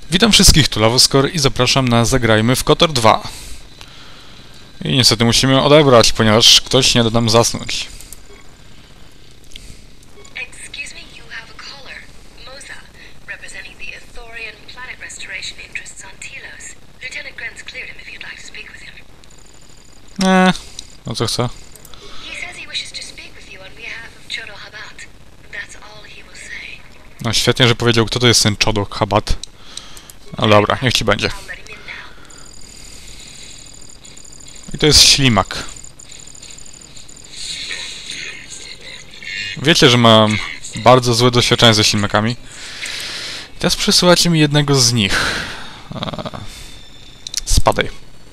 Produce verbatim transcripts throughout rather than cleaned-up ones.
Witam wszystkich, tu Lavoskor i zapraszam na Zagrajmy w KOTOR dwa. I niestety musimy odebrać, ponieważ ktoś nie da nam zasnąć. Excuse me, you have a caller. Moza, representing the Ithorian Planet Restoration interests on Telos. Lieutenant Grant's cleared him if you'd like to speak with him. Eee, no co chce? He says he wishes to speak with you on behalf of Chodo Habat. That's all he will say. No świetnie, że powiedział, kto to jest ten Chodo Habat. No dobra, niech ci będzie. I'll let him in now. I to jest ślimak. Wiecie, że mam bardzo złe doświadczenie ze ślimakami. I teraz przesyłacie mi jednego z nich. Eee, spadaj.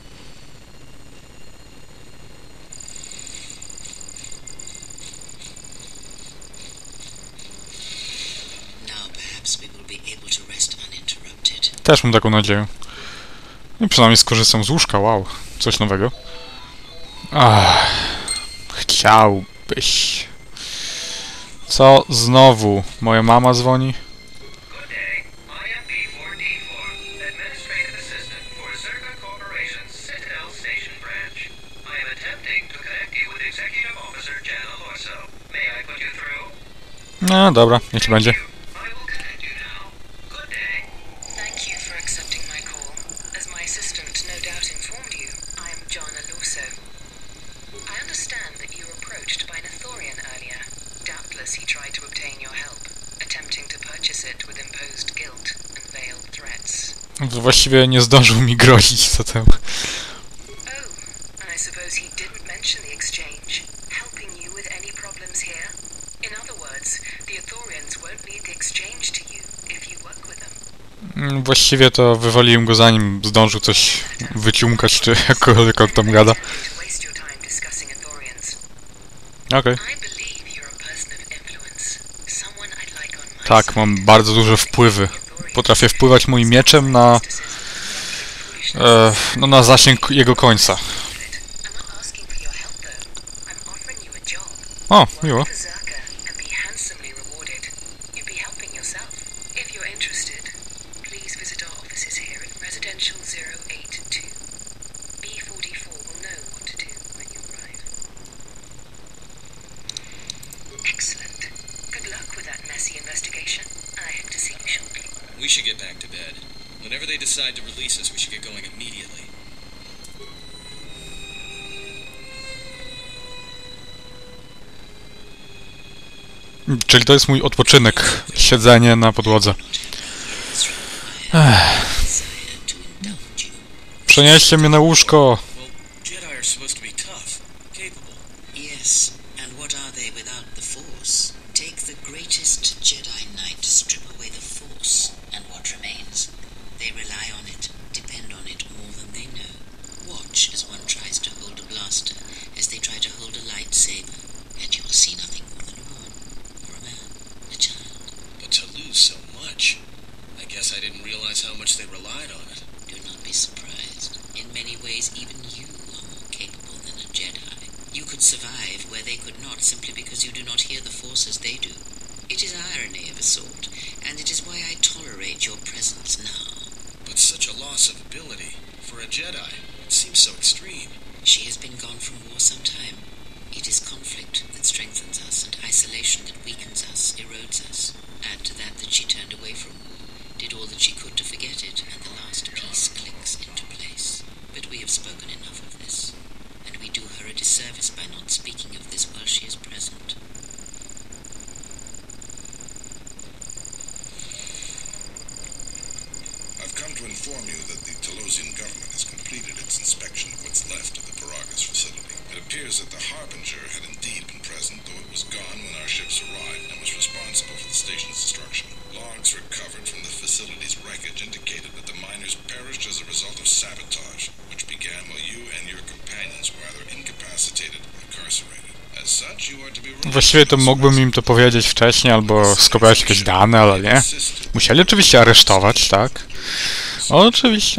Też mam taką nadzieję. I przynajmniej skorzystam z łóżka, wow. Coś nowego. Ach, chciałbyś. Co znowu? Moja mama dzwoni? Good day. I am B four D four, Administrative Assistant for Zerga Corporation's Citadel Station branch. I am attempting to connect you with Executive Officer Jan Alorso. May I put you through? No dobra, niech ci będzie. I will connect you now. Good day. Thank you for accepting my call. As my assistant no doubt informed you, I am John Aluso. I understand that you were approached by an Ithorian earlier. Doubtless he tried to obtain your help, attempting to purchase it with imposed guilt and veiled threats. Właściwie nie zdążył mi grozić zatem. Oh, and I suppose he didn't mention the exchange, helping you with any problems here? In other words, the Ithorians won't need the exchange to you if you work with them. Właściwie to wywaliłem go zanim zdążył coś wyciumkać, czy jakkolwiek on tam gada. To waste your time discussing Ithorians. Okej. I believe you're a person of influence, someone I'd like on my Tak, side. mam bardzo duże wpływy. Potrafię wpływać moim mieczem na... E, no na zasięg jego końca. I'm not asking for your help though. I'm offering you a job. O, miło. Work for Zerka and be handsomely rewarded. You'd be helping yourself. If you're interested, please visit our offices here in Residential zero eight two. B forty-four will know what to do when you arrive. Excellent. Good luck with that messy investigation. I hope to see you shortly. We should get back to bed. Whenever they decide to release us, we should get going immediately. Czyli to jest mój odpoczynek. Siedzenie na podłodze. Ech. Przenieście mnie na łóżko. Well, Jedi are supposed to be tough, capable. Yes, and what are they without the Force? Take the greatest Jedi Knight to strip away the Force, and what remains? They rely on it, depend on it more than they know. Watch as one tries to hold a blaster, as they try to hold a lightsaber, and you will see nothing more than a woman, or a man, a child. But to lose so much, I guess I didn't realize how much they relied on it. Do not be surprised. In many ways, even you are more capable than a Jedi. You could survive where they could not simply because you do not hear the Force as they do. It is irony of a sort, and it is why I tolerate your presence now. But such a loss of ability for a Jedi, it seems so extreme. She has been gone from war some time. It is conflict that strengthens us, and isolation that weakens us, erodes us. Add to that that she turned away from war, did all that she could to forget it, and the last piece clicks into place. But we have spoken enough of this, and we do her a disservice by not speaking of this while she is present. I've come to inform you that the Telosian government has completed its inspection of what's left of the Paragas facility. It appears that the Harbinger had indeed been present, though it was gone when our ships arrived and was responsible for the station's destruction. Logs recovered from the facility's wreckage indicated that the miners perished as a result of sabotage, which began while you and your companions were either incapacitated or incarcerated. As such, you are to be released. Właściwie to mógłbym im to powiedzieć wcześniej, albo skopiować jakieś dane, ale nie. Musieli oczywiście aresztować, tak? Oczywiście.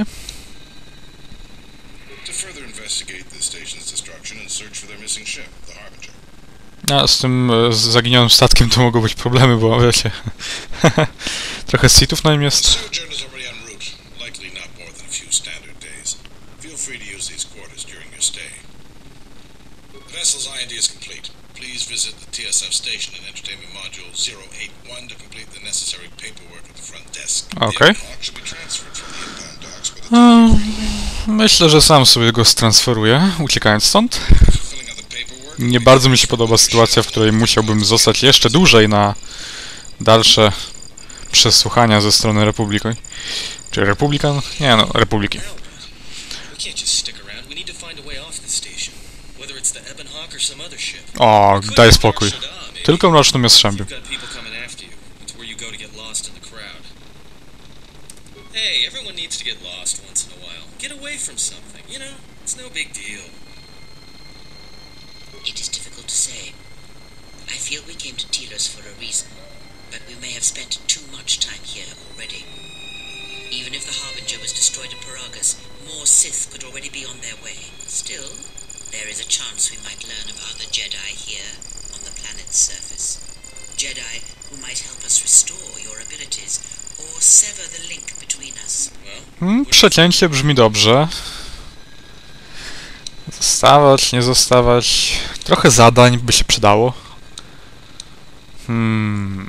To further investigate the station's destruction and search for their missing ship, the Harbinger. A z tym e, z zaginionym statkiem to mogą być problemy, bo wiecie... Trochę sitów na nim jest. Sojourner's already en route. few standard days. Feel free to use these quarters during your stay. The vessel's I N D is complete. Please visit the T S F station and entertainment module zero eight one to complete the necessary paperwork at the front desk. Okej. The Hawk should be transferred from the inbound docks by the Um, myślę, że sam sobie go stransferuję, uciekając stąd. filling out the paperwork. Nie bardzo mi się podoba sytuacja, w której musiałbym zostać jeszcze dłużej na dalsze przesłuchania ze strony Republiki. Czy Republikan? Nie no, Republiki. We can't just stick around. We need to find a way off this station. Whether it's the Ebon Hawk or some other ship. O, daj spokój. Tylko mrocznym jastrzębiu. You've got people coming after you. It's where you go to get lost in the crowd. Hey, everyone needs to get lost once in a while. Get away from something, you know? It's no big deal. It is difficult to say. I feel we came to Telos for a reason, but we may have spent too much time here already. Even if the Harbinger was destroyed at Paragus, more Sith could already be on their way. Still, there is a chance we might learn of other Jedi here on the planet's surface. Jedi who might help us restore your abilities, or sever the link between us. Hmm, przecięcie brzmi dobrze. Zostawać, nie zostawać. Trochę zadań by się przydało. Hmm.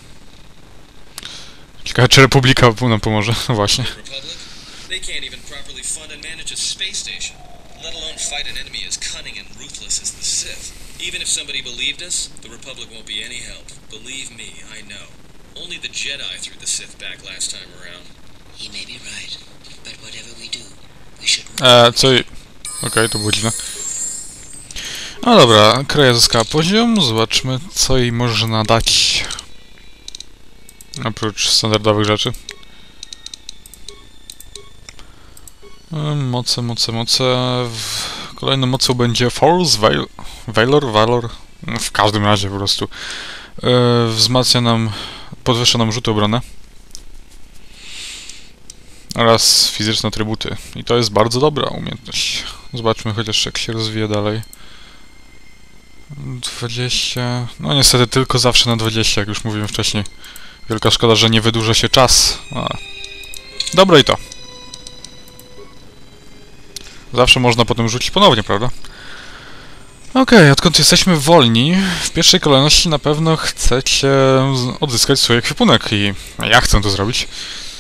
Ciekawe, czy Republika nam pomoże. No właśnie. Republic? They can't even properly fund and manage a space station, let alone fight an enemy as cunning and ruthless as the Sith. Even if somebody believed us, the Republic won't be any help. Believe me, I know. Only the Jedi threw the Sith back last time around. He may be right, but whatever we do, we should move. E, co... i- Okej, to było dziwne. No dobra, Kreja zyskała poziom. Zobaczmy, co jej można dać. Oprócz standardowych rzeczy. E, Moce, moce, moce. W... Kolejną mocą będzie Force, Veil... Valor, Valor. W każdym razie po prostu. E, wzmacnia nam... Podwyższa nam rzuty obronne. Oraz fizyczne atrybuty. I to jest bardzo dobra umiejętność. Zobaczmy chociaż jak się rozwija dalej. dwadzieścia... No niestety tylko zawsze na dwadzieścia, jak już mówiłem wcześniej. Wielka szkoda, że nie wydłuża się czas. A. Dobre i to. Zawsze można potem rzucić ponownie, prawda? Okej, okay, odkąd jesteśmy wolni, w pierwszej kolejności na pewno chcecie odzyskać swój ekwipunek i ja chcę to zrobić.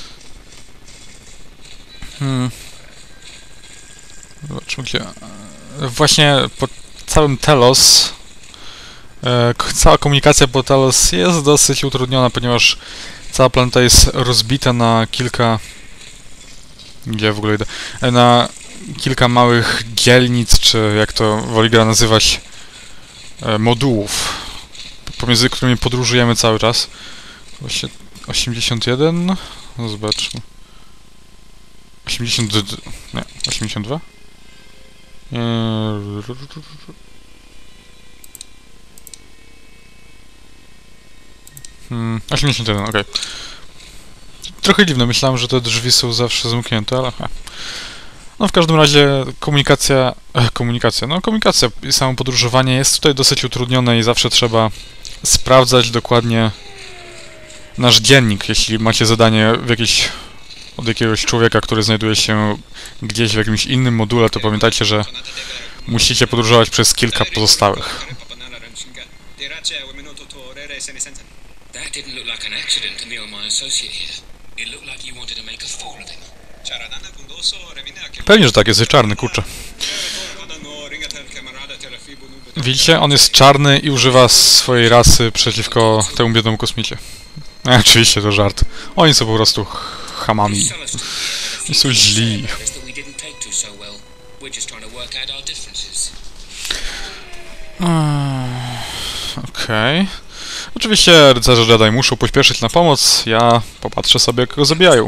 Hmm. Zobaczmy gdzie... Właśnie po całym Telos... E, cała komunikacja po Telos jest dosyć utrudniona, ponieważ cała planeta jest rozbita na kilka... Gdzie ja w ogóle idę? E, na kilka małych dzielnic, czy jak to woli gra nazywać, e, modułów, pomiędzy którymi podróżujemy cały czas. Właśnie osiemdziesiąt jeden... No zobaczmy. osiemdziesiąt... nie, osiemdziesiąt dwa? Hmm, osiemdziesiąt jeden, okej. Okay. Trochę dziwne, myślałem, że te drzwi są zawsze zamknięte, ale... he. No w każdym razie komunikacja... Eh, komunikacja, no komunikacja i samo podróżowanie jest tutaj dosyć utrudnione i zawsze trzeba sprawdzać dokładnie nasz dziennik, jeśli macie zadanie w jakiejś... od jakiegoś człowieka, który znajduje się gdzieś w jakimś innym module, to pamiętajcie, że musicie podróżować przez kilka pozostałych. That didn't look like an accident to me or my associate here. It looked like you wanted to make a fool of him. Pewnie, że tak, jest czarny, kurczę. Widzicie? On jest czarny i używa swojej rasy przeciwko temu biednemu kosmicie. E, oczywiście to żart. Oni są po prostu chamami. I są źli. Okej. Okay. Oczywiście rycerze Jedi muszą pośpieszyć na pomoc. Ja popatrzę sobie, jak go zabijają.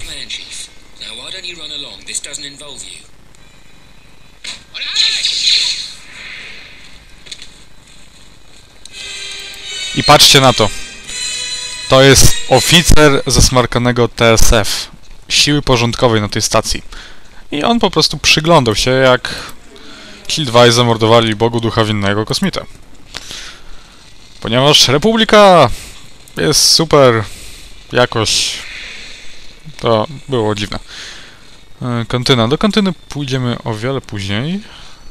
I patrzcie na to. To jest oficer zasmarkanego T S F. Siły porządkowej na tej stacji. I on po prostu przyglądał się, jak ci dwaj zamordowali Bogu Ducha Winnego kosmitę. Ponieważ Republika jest super jakoś... To było dziwne. E, kantyna. Do kantyny pójdziemy o wiele później.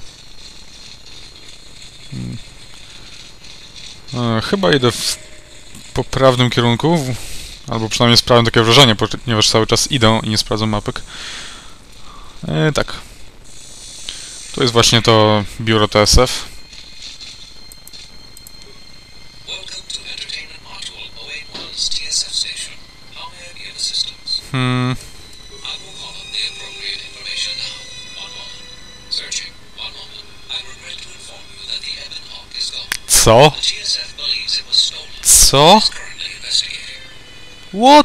Hmm. E, chyba idę w poprawnym kierunku. Albo przynajmniej sprawiam takie wrażenie, ponieważ cały czas idę i nie sprawdzam mapek. E, tak. To jest właśnie to biuro T S F. Hmm. Co? Co? What?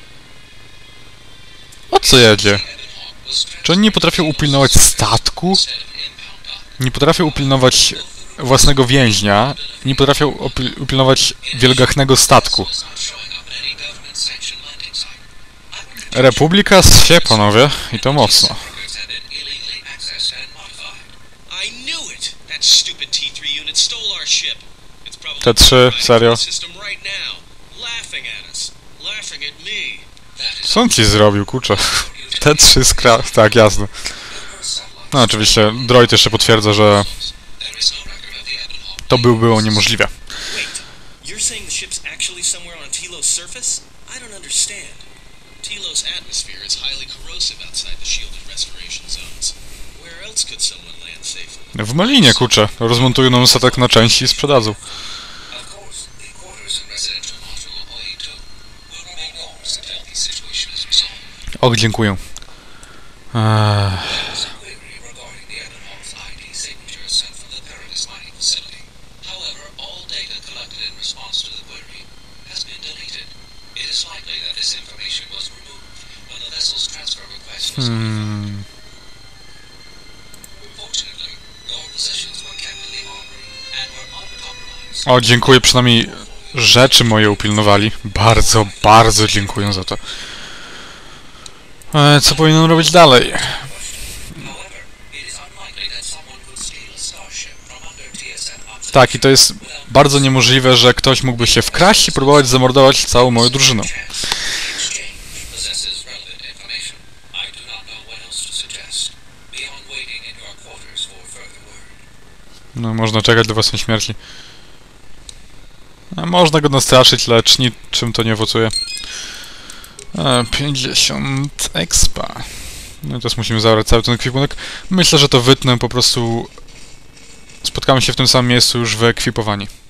O co jedzie? Czy oni nie potrafią upilnować statku? Nie potrafią upilnować własnego więźnia? Nie potrafią upilnować wielgachnego statku? Republika się, panowie, i to mocno. T trzy, serio? Co on ci zrobił, kurczę? T trzy skra... tak, jasne. No oczywiście, droid jeszcze potwierdza, że to by było niemożliwe. Tilo's atmosphere is highly corrosive outside the shielded restoration zones. Where else could someone land safely? W Malinie, kurczę. Rozmontują nam statek na części i sprzedadzą. Och, dziękuję. Eee... Hmm. O, dziękuję, przynajmniej rzeczy moje upilnowali. Bardzo, bardzo dziękuję za to. E, co powinienem robić dalej? Tak, i to jest bardzo niemożliwe, że ktoś mógłby się wkraść i próbować zamordować całą moją drużynę. No, można czekać do własnej śmierci. A można go nastraszyć, lecz niczym to nie owocuje. E, pięćdziesiąt expa. No teraz musimy zabrać cały ten ekwipunek. Myślę, że to wytnę po prostu... Spotkamy się w tym samym miejscu już wyekwipowani.